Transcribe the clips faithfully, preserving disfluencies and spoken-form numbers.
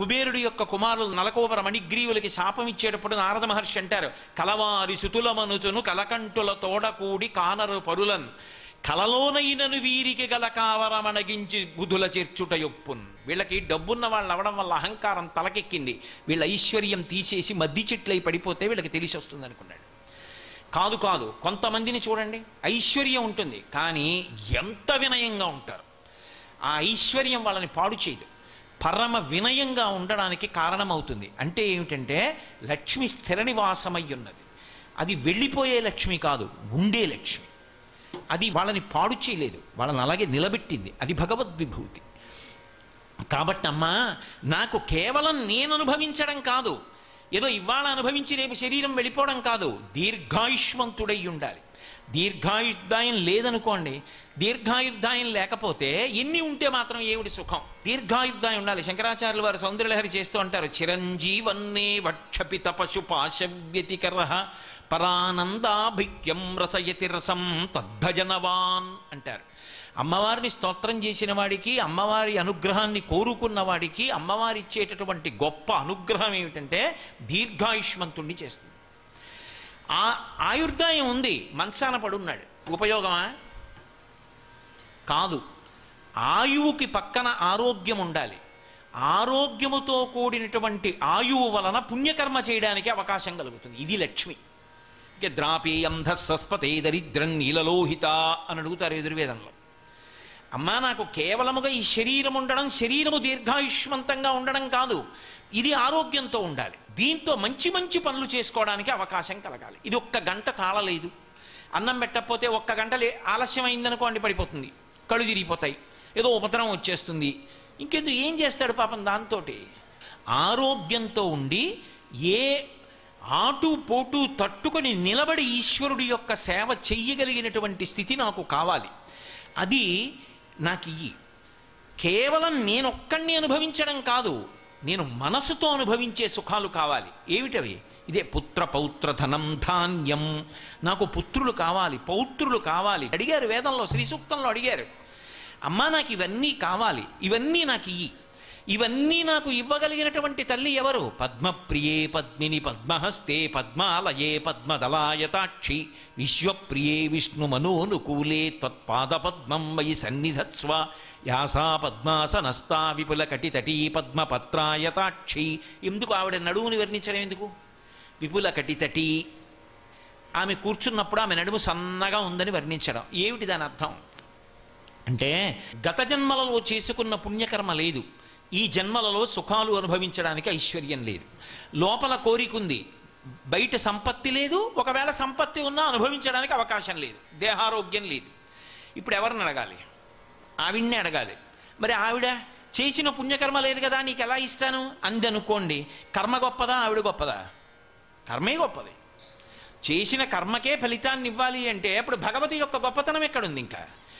కుబేరుడి యొక్క కుమారులు నలకోపర మణిగ్రీవులకి శాపం ఇచ్చేటప్పుడు నారద మహర్షి అంటారు, కలవారి సుతులమనుచును కలకంటుల తోడకూడి కానరు పరులన్ కలలోనైనను వీరికి గల కావరమణగించి బుధుల చేర్చుట యొప్పున్. వీళ్ళకి డబ్బున్న వాళ్ళు అవడం వల్ల అహంకారం తలకెక్కింది, వీళ్ళ ఐశ్వర్యం తీసేసి మద్ది చెట్లై పడిపోతే వీళ్ళకి తెలిసి వస్తుంది అనుకున్నాడు. కాదు కాదు కొంతమందిని చూడండి, ఐశ్వర్యం ఉంటుంది కానీ ఎంత వినయంగా ఉంటారు. ఆ ఐశ్వర్యం వాళ్ళని పాడు చేయదు, పరమ వినయంగా ఉండడానికి కారణమవుతుంది. అంటే ఏమిటంటే లక్ష్మి స్థిర నివాసమై ఉన్నది. అది వెళ్ళిపోయే లక్ష్మి కాదు, ఉండే లక్ష్మి. అది వాళ్ళని పాడు చేయలేదు, వాళ్ళని అలాగే నిలబెట్టింది. అది భగవద్విభూతి. కాబట్టి అమ్మా, నాకు కేవలం నేను అనుభవించడం కాదు, ఏదో ఇవాళ అనుభవించి రేపు శరీరం వెళ్ళిపోవడం కాదు, దీర్ఘాయుష్మంతుడై ఉండాలి. దీర్ఘాయుర్దాయం లేదనుకోండి, దీర్ఘాయుర్దాయం లేకపోతే ఎన్ని ఉంటే మాత్రం ఏమిటి సుఖం? దీర్ఘాయుర్దాయం ఉండాలి. శంకరాచార్యులు వారు సౌందర్యలహరి చేస్తూ అంటారు, చిరంజీవన్నే వక్షపిత పశుపాశవ్యతికర పరానందాభిక్యం రసయతి రసం తద్భజనవాన్ అంటారు. అమ్మవారిని స్తోత్రం చేసిన వాడికి, అమ్మవారి అనుగ్రహాన్ని కోరుకున్న వాడికి అమ్మవారి ఇచ్చేటటువంటి గొప్ప అనుగ్రహం ఏమిటంటే దీర్ఘాయుష్మంతుణ్ణి చేస్తుంది. ఆ ఆయుర్దాయం ఉంది, మంచాన పడున్నాడు, ఉపయోగమా? కాదు. ఆయువుకి పక్కన ఆరోగ్యం ఉండాలి. ఆరోగ్యముతో కూడినటువంటి ఆయువు వలన పుణ్యకర్మ చేయడానికి అవకాశం కలుగుతుంది. ఇది లక్ష్మి. ఇంకే ద్రాపేయంధ సస్పతే దరిద్రం నీలలోహిత అని అడుగుతారు ఎదుర్వేదంలో. అమ్మా, నాకు కేవలముగా ఈ శరీరం ఉండడం, శరీరము దీర్ఘాయుష్మంతంగా ఉండడం కాదు, ఇది ఆరోగ్యంతో ఉండాలి. దీంతో మంచి మంచి పనులు చేసుకోవడానికి అవకాశం కలగాలి. ఇది ఒక్క గంట తాళలేదు. అన్నం పెట్టకపోతే ఒక్క గంట ఆలస్యం అయిందనుకోండి, పడిపోతుంది, కళ్ళు తిరిగిపోతాయి, ఏదో ఉపద్రవం వచ్చేస్తుంది. ఇంకెందుకు, ఏం చేస్తాడు పాపం దాంతో? ఆరోగ్యంతో ఉండి ఏ ఆటు పోటు తట్టుకొని నిలబడి ఈశ్వరుడి యొక్క సేవ చెయ్యగలిగినటువంటి స్థితి నాకు కావాలి. అది నాకు ఇయ్యి. కేవలం నేనొక్కడిని అనుభవించడం కాదు, నేను మనసుతో అనుభవించే సుఖాలు కావాలి. ఏమిటవి? ఇదే పుత్ర పౌత్ర ధనం ధాన్యం. నాకు పుత్రులు కావాలి, పౌత్రులు కావాలి. అడిగారు వేదంలో, శ్రీ సూక్తంలో అడిగారు, అమ్మా నాకు ఇవన్నీ కావాలి, ఇవన్నీ నాకు ఇయ్యి. ఇవన్నీ నాకు ఇవ్వగలిగినటువంటి తల్లి ఎవరు? పద్మప్రియే పద్మిని పద్మహస్తే పద్మాలయే పద్మదలాయతాక్షి విశ్వప్రియే విష్ణు మనోనుకూలే త్వత్పాదపద్మం మయి సన్నిధత్స్వ యాసా పద్మాసనస్తా విపుల కటితటీ పద్మపత్రాయతాక్షి. ఎందుకు ఆవిడ నడువుని వర్ణించడం ఎందుకు? విపుల కటితటీ, ఆమె కూర్చున్నప్పుడు ఆమె నడుము సన్నగా ఉందని వర్ణించడం. ఏమిటి దాని అర్థం అంటే, గత జన్మలలో చేసుకున్న పుణ్యకర్మ లేదు, ఈ జన్మలలో సుఖాలు అనుభవించడానికి ఐశ్వర్యం లేదు, లోపల కోరికుంది, బయట సంపత్తి లేదు, ఒకవేళ సంపత్తి ఉన్నా అనుభవించడానికి అవకాశం లేదు, దేహారోగ్యం లేదు. ఇప్పుడు ఎవరిని అడగాలి? ఆవిడ్నే అడగాలి. మరి ఆవిడ చేసిన పుణ్యకర్మ లేదు కదా, నీకు ఎలా ఇస్తాను అందనుకోండి. కర్మ గొప్పదా, ఆవిడ గొప్పదా? కర్మే గొప్పది. చేసిన కర్మకే ఫలితాన్ని ఇవ్వాలి అంటే అప్పుడు భగవతి యొక్క గొప్పతనం ఎక్కడుంది? ఇంకా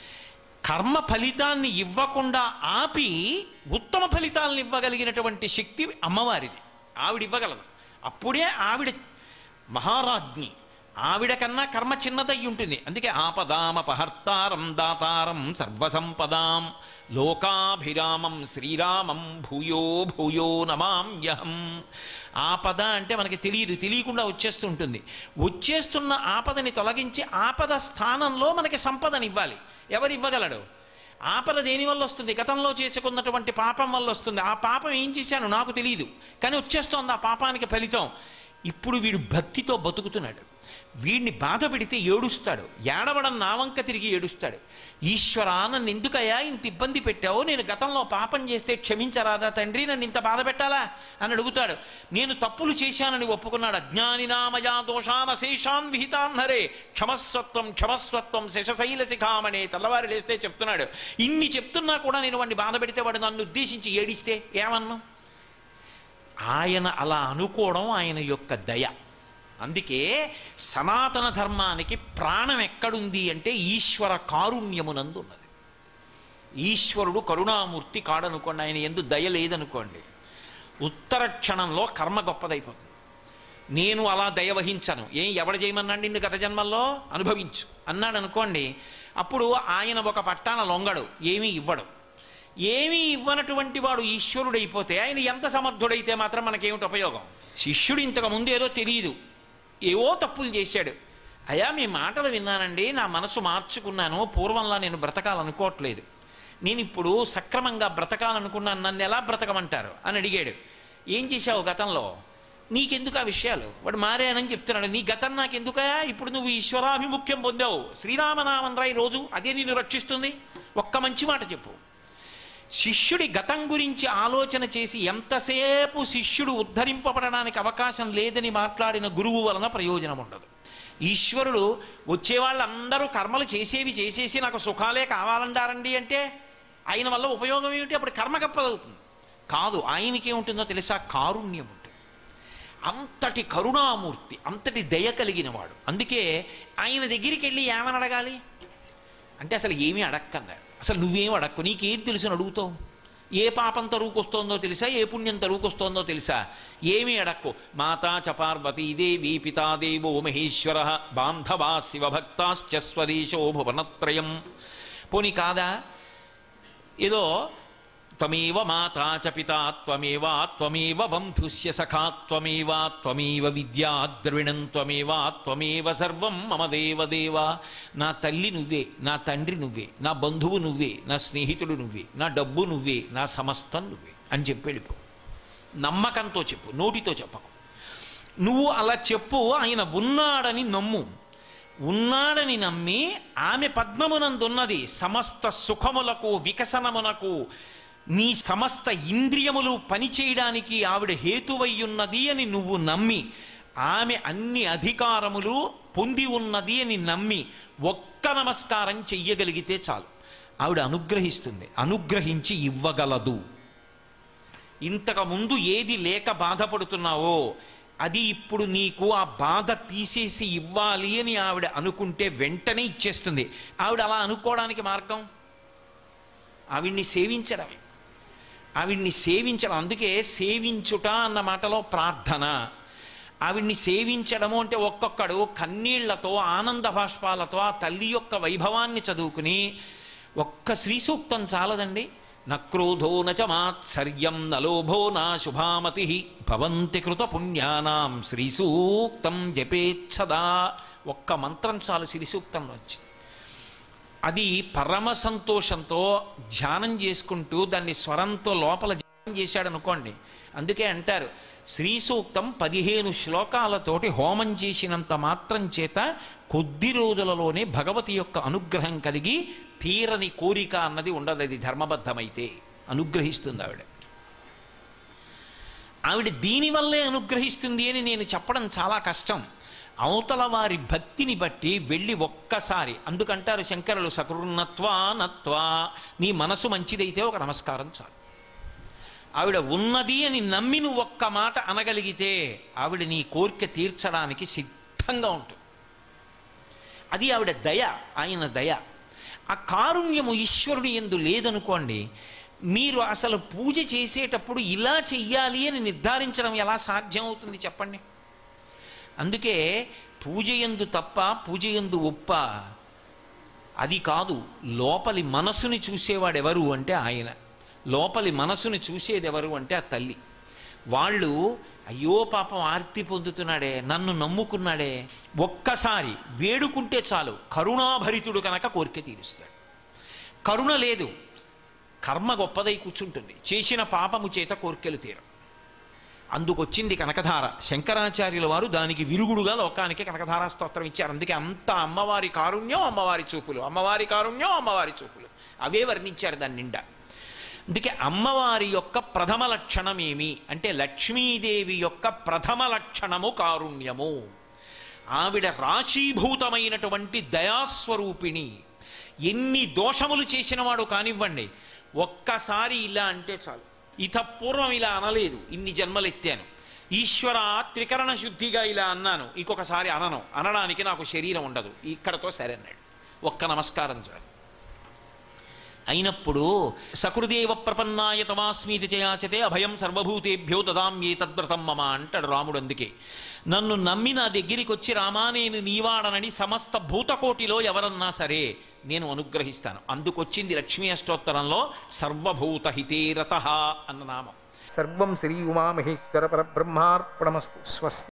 కర్మ ఫలితాన్ని ఇవ్వకుండా ఆపి ఉత్తమ ఫలితాలను ఇవ్వగలిగినటువంటి శక్తి అమ్మవారిది. ఆవిడ ఇవ్వగలదు. అప్పుడే ఆవిడ మహారాజ్ఞి. ఆవిడ కన్నా కర్మ చిన్నదై ఉంటుంది. అందుకే ఆపదామపహర్తారం దాతారం సర్వసంపదాం లోకాభిరామం శ్రీరామం భూయో భూయో నమామ్యహం. ఆపద అంటే మనకి తెలియదు, తెలియకుండా వచ్చేస్తుంటుంది. వచ్చేస్తున్న ఆపదని తొలగించి ఆపద స్థానంలో మనకి సంపదని ఇవ్వాలి. ఎవరు ఇవ్వగలడు? ఆపద దేనివల్ల వస్తుంది? గతంలో చేసుకున్నటువంటి పాపం వల్ల వస్తుంది. ఆ పాపం ఏం చేశాను నాకు తెలియదు, కానీ వచ్చేస్తోంది ఆ పాపానికి ఫలితం. ఇప్పుడు వీడు భక్తితో బతుకుతున్నాడు. వీడిని బాధ పెడితే ఏడుస్తాడు, ఏడవడం నా వంక తిరిగి ఏడుస్తాడు. ఈశ్వరా, నన్ను ఎందుకయ్యా ఇంత ఇబ్బంది పెట్టావు? నేను గతంలో పాపం చేస్తే క్షమించరాదా తండ్రి? నన్ను ఇంత బాధ పెట్టాలా అని అడుగుతాడు. నేను తప్పులు చేశానని ఒప్పుకున్నాడు. అజ్ఞానినామయా దోషాన శేషాన్ విహితాన్ హరే క్షమస్వత్వం క్షమస్వత్వం శశశైల శిఖామణే. తెల్లవారు లేస్తే చెప్తున్నాడు. ఇన్ని చెప్తున్నా కూడా నేను వాడిని బాధ పెడితే వాడు నన్ను ఉద్దేశించి ఏడిస్తే ఏమన్నా? ఆయన అలా అనుకోవడం ఆయన యొక్క దయ. అందుకే సనాతన ధర్మానికి ప్రాణం ఎక్కడుంది అంటే ఈశ్వర కారుణ్యమునందు ఉన్నది. ఈశ్వరుడు కరుణామూర్తి కాడనుకోండి, ఆయన ఎందు దయ లేదనుకోండి, ఉత్తర క్షణంలో కర్మ గొప్పదైపోతుంది. నేను అలా దయ వహించను, ఏం ఎవడు చేయమన్నాడు నిన్ను గత జన్మల్లో అనుభవించు అన్నాడు అనుకోండి, అప్పుడు ఆయన ఒక పట్టాన లొంగడు, ఏమీ ఇవ్వడు. ఏమీ ఇవ్వనటువంటి వాడు ఈశ్వరుడైపోతే ఆయన ఎంత సమర్థుడైతే మాత్రం మనకేమిటి ఉపయోగం? శిష్యుడు ఇంతకు ముందు ఏదో తెలియదు, ఏవో తప్పులు చేశాడు. అయ్యా మీ మాటలు విన్నానండి, నా మనసు మార్చుకున్నాను, పూర్వంలా నేను బ్రతకాలనుకోవట్లేదు, నేను ఇప్పుడు సక్రమంగా బ్రతకాలనుకున్నాను, నన్ను ఎలా బ్రతకమంటారు అని అడిగాడు. ఏం చేశావు గతంలో? నీకెందుకు ఆ విషయాలు? వాడు మారానని చెప్తున్నాడు. నీ గతం నాకెందుకా? ఇప్పుడు నువ్వు ఈశ్వరాభిముఖ్యం పొందావు, శ్రీరామనామం రాయి రోజు, అదే నిన్ను రక్షిస్తుంది. ఒక్క మంచి మాట చెప్పు. శిష్యుడి గతం గురించి ఆలోచన చేసి ఎంతసేపు శిష్యుడు ఉద్ధరింపబడడానికి అవకాశం లేదని మాట్లాడిన గురువు వలన ప్రయోజనం ఉండదు. ఈశ్వరుడు వచ్చేవాళ్ళందరూ కర్మలు చేసేవి చేసేసి నాకు సుఖాలే కావాలంటారండి అంటే ఆయన వల్ల ఉపయోగం ఏమిటి? అప్పుడు కర్మ కప్పదవుతుంది కాదు. ఆయనకి ఏముంటుందో తెలుసా? కారుణ్యం ఉంటుంది. అంతటి కరుణామూర్తి, అంతటి దయ కలిగిన వాడు. అందుకే ఆయన దగ్గరికి వెళ్ళి ఏమని అడగాలి అంటే అసలు ఏమీ అడక్కన్నారు. అసలు నువ్వేం అడక్కు, నీకేం తెలుసు అని అడుగుతావు? ఏ పాపం తరువుకొస్తోందో తెలుసా? ఏ పుణ్యం తరువుకొస్తోందో తెలుసా? ఏమీ అడక్కు. మాతా చ పార్వతీ దేవి పితాదేవో మహేశ్వర బాంధవా శివభక్తాశ్చ స్వదేశో భువనత్రయం. పోనీ కాదా? ఏదో త్వమేవ మాతా చ పితా త్వమేవ త్వమేవ బంధుస్య సఖా త్వమేవ త్వమేవ విద్యా ద్రవిణం త్వమేవ త్వమేవ సర్వం మమ దేవదేవ. నా తల్లి నువ్వే, నా తండ్రి నువ్వే, నా బంధువు నువ్వే, నా స్నేహితుడు నువ్వే, నా డబ్బు నువ్వే, నా సమస్తం నువ్వే అని చెప్పి వెళ్ళిపో. నమ్మకంతో చెప్పు, నోటితో చెప్పకు. నువ్వు అలా చెప్పు. ఆయన ఉన్నాడని నమ్ము. ఉన్నాడని నమ్మి ఆమె పద్మమునందున్నది సమస్త సుఖములకు వికసనమునకు నీ సమస్త ఇంద్రియములు పనిచేయడానికి ఆవిడ హేతువయ్యున్నది అని నువ్వు నమ్మి, ఆమె అన్ని అధికారములు పొంది ఉన్నది అని నమ్మి ఒక్క నమస్కారం చెయ్యగలిగితే చాలు. ఆవిడ అనుగ్రహిస్తుంది, అనుగ్రహించి ఇవ్వగలదు. ఇంతకుముందు ఏది లేక బాధపడుతున్నావో అది ఇప్పుడు నీకు ఆ బాధ తీసేసి ఇవ్వాలి అని ఆవిడ అనుకుంటే వెంటనే ఇచ్చేస్తుంది. ఆవిడ అలా అనుకోవడానికి మార్గం ఆవిడ్ని సేవించడమే. ఆవిడ్ని సేవించడం, అందుకే సేవించుట అన్న మాటలో ప్రార్థన. ఆవిడ్ని సేవించడము అంటే ఒక్కొక్కడు కన్నీళ్లతో ఆనంద బాష్పాలతో ఆ తల్లి యొక్క వైభవాన్ని చదువుకుని ఒక్క శ్రీ సూక్తం చాలదండి. నక్రోధో నచ మాత్సర్యం నలోభో నా శుభామతి భవంతి కృత పుణ్యానాం శ్రీసూక్తం జపేచ్ఛదా. ఒక్క మంత్రం చాలు శ్రీ సూక్తంలో వచ్చి. అది పరమ సంతోషంతో ధ్యానం చేసుకుంటూ దాన్ని స్వరంతో లోపల ధ్యానం చేశాడు అనుకోండి. అందుకే అంటారు శ్రీ సూక్తం పదిహేను శ్లోకాలతోటి హోమం చేసినంత మాత్రం చేత కొద్ది రోజులలోనే భగవతి యొక్క అనుగ్రహం కలిగి తీరని కోరిక అన్నది ఉండదు. అది ధర్మబద్ధమైతే అనుగ్రహిస్తుంది ఆవిడ. ఆవిడ దీనివల్లే అనుగ్రహిస్తుంది అని నేను చెప్పడం చాలా కష్టం. అవతల వారి భక్తిని బట్టి వెళ్ళి ఒక్కసారి, అందుకంటారు శంకరులు సకృన్నత్వా నత్వా, నీ మనసు మంచిదైతే ఒక నమస్కారం చాలు. ఆవిడ ఉన్నది అని నమ్మి నువ్వు ఒక్క మాట అనగలిగితే ఆవిడ నీ కోరిక తీర్చడానికి సిద్ధంగా ఉంటుంది. అది ఆవిడ దయ, ఆయన దయ. ఆ కారుణ్యము ఈశ్వరుని యందు లేదనుకోండి, మీరు అసలు పూజ చేసేటప్పుడు ఇలా చెయ్యాలి అని నిర్ధారించడం ఎలా సాధ్యం అవుతుంది చెప్పండి? అందుకే పూజ యందు తప్ప పూజ యందు ఒప్ప అది కాదు. లోపలి మనసుని చూసేవాడెవరు అంటే ఆయన. లోపలి మనసుని చూసేది ఎవరు అంటే ఆ తల్లి. వాళ్ళు అయ్యో పాపం ఆర్తి పొందుతున్నాడే, నన్ను నమ్ముకున్నాడే, ఒక్కసారి వేడుకుంటే చాలు కరుణాభరితుడు కనుక కోరిక తీరుస్తాడు. కరుణ లేదు, కర్మ గొప్పదై కూర్చుంటుంది, చేసిన పాపము చేత కోరికలు తీరం. అందుకొచ్చింది కనకధార. శంకరాచార్యుల వారు దానికి విరుగుడుగా లోకానికి కనకధారా స్తోత్రం ఇచ్చారు. అందుకే అంత అమ్మవారి కారుణ్యం, అమ్మవారి చూపులు, అమ్మవారి కారుణ్యం, అమ్మవారి చూపులు అవే వర్ణించారు దాని నిండా. అందుకే అమ్మవారి యొక్క ప్రథమ లక్షణం ఏమి అంటే లక్ష్మీదేవి యొక్క ప్రథమ లక్షణము కారుణ్యము. ఆవిడ రాశీభూతమైనటువంటి దయాస్వరూపిణి. ఎన్ని దోషములు చేసిన వాడు కానివ్వండి, ఒక్కసారి ఇలా అంటే చాలు. ఇత పూర్వం ఇలా అనలేదు, ఇన్ని జన్మలు ఎత్తాను, ఈశ్వర త్రికరణ శుద్ధిగా ఇలా అన్నాను, ఇంకొకసారి అనను, అనడానికి నాకు శరీరం ఉండదు, ఇక్కడతో సరే అన్నాడు. ఒక్క నమస్కారం చాలు. అయినప్పుడు సకృదేవ ప్రపన్నాయ తవాస్మీతి చయాచతే అభయం సర్వభూతేభ్యో దదామ్యే తద్వ్రతం మమ అంటాడు రాముడు. అందుకే నన్ను నమ్మి నా దగ్గరికి వచ్చి రామా నేను నీవాడనని సమస్త భూతకోటిలో ఎవరన్నా సరే నేను అనుగ్రహిస్తాను. అందుకొచ్చింది లక్ష్మీ అష్టోత్తరంలో సర్వభూత హితేరత అన్న నామం. సర్వం శ్రీ ఉమామహేశ్వర పరబ్రహ్మార్పణమస్తు. స్వస్తి.